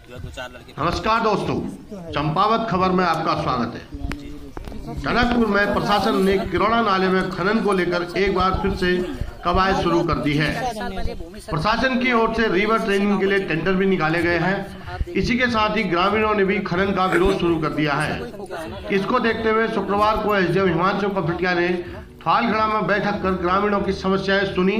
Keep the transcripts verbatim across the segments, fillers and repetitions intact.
नमस्कार दोस्तों, चंपावत खबर में आपका स्वागत है। टनकपुर में प्रशासन ने किरोड़ा नाले में खनन को लेकर एक बार फिर से कवायद शुरू कर दी है। प्रशासन की ओर से रिवर ट्रेनिंग के लिए टेंडर भी निकाले गए हैं। इसी के साथ ही ग्रामीणों ने भी खनन का विरोध शुरू कर दिया है। इसको देखते हुए शुक्रवार को एसडीएम हिमांशु कपटिया ने थालखेड़ा में बैठक कर ग्रामीणों की समस्याएं सुनी।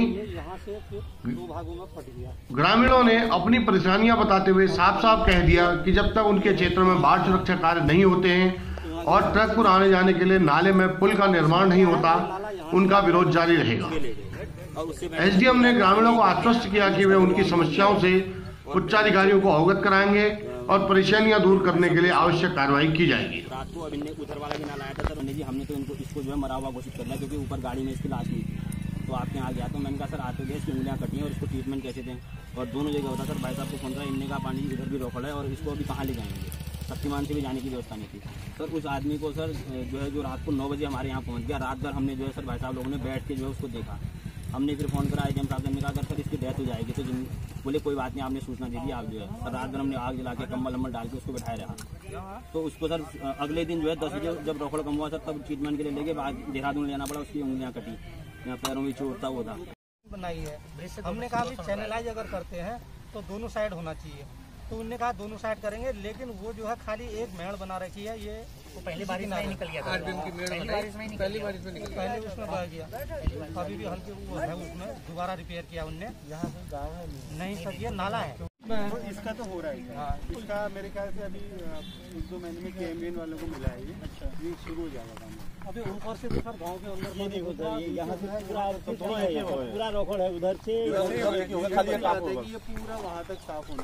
ग्रामीणों ने अपनी परेशानियां बताते हुए साफ साफ कह दिया कि जब तक उनके क्षेत्र में बाढ़ सुरक्षा कार्य नहीं होते हैं और ट्रकपुर आने जाने के लिए नाले में पुल का निर्माण नहीं होता, उनका विरोध जारी रहेगा। एसडीएम ने ग्रामीणों को आश्वस्त किया कि वे उनकी समस्याओं से उच्चाधिकारियों को अवगत कराएंगे और परेशानियां दूर करने के लिए आवश्यक कार्रवाई की जाएगी। रात को अब इनने उधर वाला भी नाला आया था सर, जी हमने तो इनको इसको जो है मरा हुआ घोषित कर लिया क्योंकि ऊपर गाड़ी में इसकी लाश नहीं थी। तो आपके यहाँ गया तो मैंने कहा सर आते गए इसकी उंगलियाँ कटी हैं और इसको ट्रीटमेंट कैसे दें, और दोनों जगह होता सर। भाई साहब को फोन करा, इनने का पानी इधर भी रोकड़ा है और इसको अभी कहाँ ले जाएंगे, शक्तिमान से भी जाने की व्यवस्था नहीं थी सर। उस आदमी को सर जो है जो रात को नौ बजे हमारे यहाँ पहुँच गया, रात भर हमने जो है सर भाई साहब लोगों ने बैठ के जो है उसको देखा। हमने फिर फोन करा एसडीएम साहब ने कहा अगर सर इसकी डेथ हो जाएगी तो बोले कोई बात नहीं, आपने सूचना दे दी। आप जो है सर रात भर हमने आग जला के कम्बल वम्बल डाल के उसको बैठाए रहा। तो उसको सर अगले दिन जो है दस बजे जब रोकड़ कम हुआ सर तब ट्रीटमेंट के लिए लेके बाद देहरादून ले जाना पड़ा। उसकी उंगलियाँ कटी, यहाँ पैरों में चोट था वो था। बनाई है हमने कहा भी चैनलाइज अगर करते हैं तो दोनों साइड होना चाहिए, तो उनने कहा दोनों साइड करेंगे, लेकिन वो जो है खाली एक मेड़ बना रखी है। ये वो पहली बारिश में निकल गया था, पहली बारिश में पहली बारिश में निकल पहले उसमें बह गया। अभी भी हल्के वो है, उसमें दोबारा रिपेयर किया उनने। यहाँ से गाँव है नहीं सर, ये नाला है तो इसका तो हो रहा है। हाँ, इसका मेरे ख्याल से अभी एक दो महीने में केएमवीएन वालों को मिला है। ये अच्छा ये शुरू हो जाएगा काम। अभी ऊपर से तो सर गाँव के अंदर ये नहीं होता, ये यहाँ से पूरा पूरा रोकड़ है उधर से खाली बात है कि ये पूरा वहाँ तक साफ होना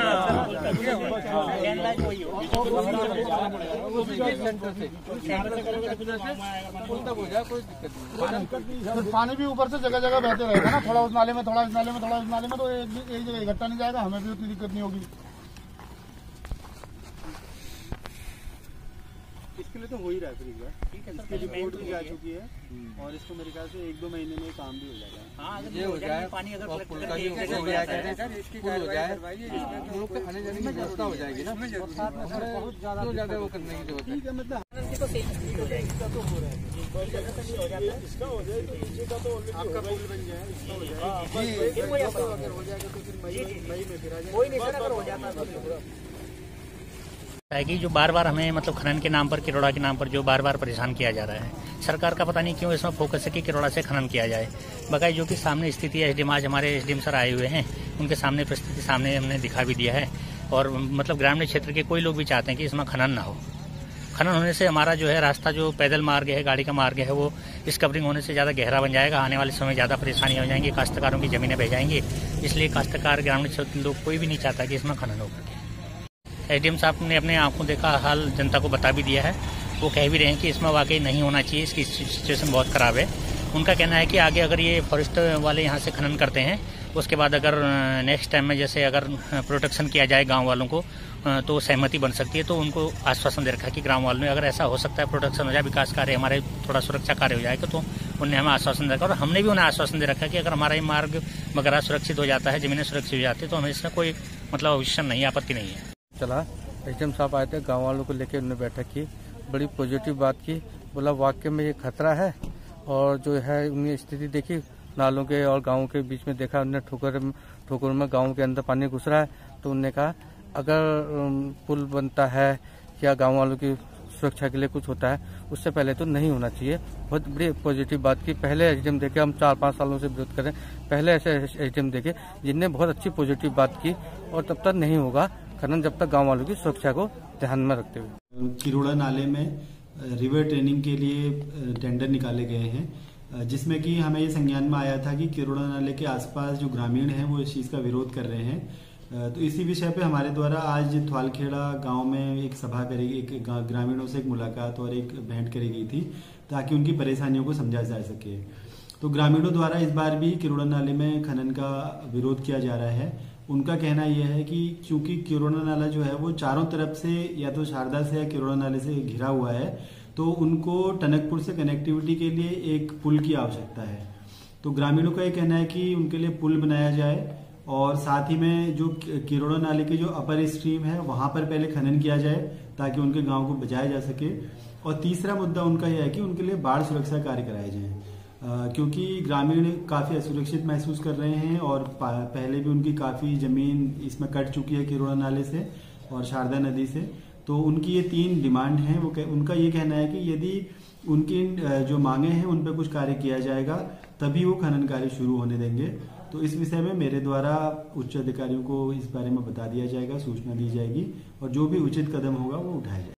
है। पानी भी ऊपर से जगह जगह बहते रहेगा ना, थोड़ा उस नाले में थोड़ा इस नाले में थोड़ा इस नाले में, तो एक जगह इकट्ठा नहीं जाएगा, हमें भी उतनी दिक्कत नहीं होगी। इसके लिए तो हो ही रहा है फ्री का, ठीक है। इसकी रिपोर्ट भी आ चुकी है और इसको मेरे ख्याल से एक दो महीने में काम भी हो जाएगा। हाँ, अगर ये हो जाए पानी अगर पुल का ये हो जाए सर, इसकी पुल हो जाए हम लोग के आने जाने में व्यवस्था हो जाएगी ना, बहुत ज्यादा वो करने की जरूरत है। ठीक है, मतलब इसका तो हो रहा है, इसका हो जाए तो नीचे का तो आपका पुल बन जाए, इसका हो जाए अगर हो जाएगा तो फिर मई में फिर आ जाए। कोई नहीं सर, अगर हो जाता है है कि जो बार बार हमें मतलब खनन के नाम पर, किरोड़ा के नाम पर जो बार बार परेशान किया जा रहा है। सरकार का पता नहीं क्यों इसमें फोकस है कि किरोड़ा से खनन किया जाए। बकाई जो कि सामने स्थिति है, एसडीएम आज हमारे एसडीएम सर आए हुए हैं, उनके सामने परिस्थिति सामने हमने दिखा भी दिया है। और मतलब ग्रामीण क्षेत्र के कोई लोग भी चाहते हैं कि इसमें खनन ना हो। खनन होने से हमारा जो है रास्ता, जो पैदल मार्ग है, गाड़ी का मार्ग है, वो इस कवरिंग होने से ज़्यादा गहरा बन जाएगा। आने वाले समय ज़्यादा परेशानी हो जाएंगी, काश्तकारों की जमीनें बह जाएंगी। इसलिए काश्तकार, ग्रामीण क्षेत्र के लोग कोई भी नहीं चाहता कि इसमें खनन हो करके। एसडीएम साहब ने अपने आंखों देखा हाल जनता को बता भी दिया है। वो कह भी रहे हैं कि इसमें वाकई नहीं होना चाहिए, इसकी सिचुएशन बहुत खराब है। उनका कहना है कि आगे अगर ये फॉरेस्ट वाले यहाँ से खनन करते हैं, उसके बाद अगर नेक्स्ट टाइम में जैसे अगर प्रोटेक्शन किया जाए गांव वालों को तो सहमति बन सकती है। तो उनको आश्वासन दे रखा कि ग्राम वालों ने अगर ऐसा हो सकता है, प्रोटेक्शन हो जाए, विकास कार्य हमारे थोड़ा सुरक्षा कार्य हो जाएगा, तो उन्हें हमें आश्वासन दे रखा। और हमने भी उन्हें आश्वासन दे रखा कि अगर हमारा ये मार्ग वगैरह सुरक्षित हो जाता है, जमीनें सुरक्षित हो जाती है, तो हमें इसमें कोई मतलब अवश्य नहीं, आपत्ति नहीं है। चला एसडीएम साहब आए थे, गांव वालों को लेकर उन्होंने बैठक की, बड़ी पॉजिटिव बात की। बोला वाकई में ये खतरा है, और जो है उन्हें स्थिति देखी नालों के और गाँव के बीच में देखा उन्होंने, ठोकर ठोकर में गाँव के अंदर पानी घुस रहा है। तो उन्होंने कहा अगर पुल बनता है या गाँव वालों की सुरक्षा के लिए कुछ होता है, उससे पहले तो नहीं होना चाहिए। बहुत बड़ी पॉजिटिव बात की। पहले एसडीएम देखे, हम चार पाँच सालों से विरोध करें, पहले ऐसे एसडीएम देखे जिनने बहुत अच्छी पॉजिटिव बात की। और तब तक नहीं होगा खनन जब तक गांव वालों की सुरक्षा को ध्यान में रखते हुए। किरोड़ा नाले में रिवर ट्रेनिंग के लिए टेंडर निकाले गए हैं, जिसमें कि हमें ये संज्ञान में आया था कि किरोड़ा नाले के आसपास जो ग्रामीण हैं वो इस चीज़ का विरोध कर रहे हैं। तो इसी विषय पे हमारे द्वारा आज थालखेड़ा गांव में एक सभा करी, एक ग्रामीणों से एक मुलाकात और एक भेंट करी गई थी ताकि उनकी परेशानियों को समझा जा सके। तो ग्रामीणों द्वारा इस बार भी किरोड़ा नाले में खनन का विरोध किया जा रहा है। उनका कहना यह है कि क्योंकि किरोड़ा नाला जो है वो चारों तरफ से या तो शारदा से या किरोड़ा नाले से घिरा हुआ है, तो उनको टनकपुर से कनेक्टिविटी के लिए एक पुल की आवश्यकता है। तो ग्रामीणों का ये कहना है कि उनके लिए पुल बनाया जाए और साथ ही में जो किरोड़ा नाले की जो अपर स्ट्रीम है वहां पर पहले खनन किया जाए ताकि उनके गांव को बचाया जा सके। और तीसरा मुद्दा उनका यह है कि उनके लिए बाढ़ सुरक्षा कार्य कराए जाए, क्योंकि ग्रामीण काफी असुरक्षित महसूस कर रहे हैं और पहले भी उनकी काफी जमीन इसमें कट चुकी है किरोड़ा नाले से और शारदा नदी से। तो उनकी ये तीन डिमांड हैं। वो उनका ये कहना है कि यदि उनकी जो मांगे हैं उन पर कुछ कार्य किया जाएगा तभी वो खनन कार्य शुरू होने देंगे। तो इस विषय में मेरे द्वारा उच्च अधिकारियों को इस बारे में बता दिया जाएगा, सूचना दी जाएगी और जो भी उचित कदम होगा वो उठाया जाएगा।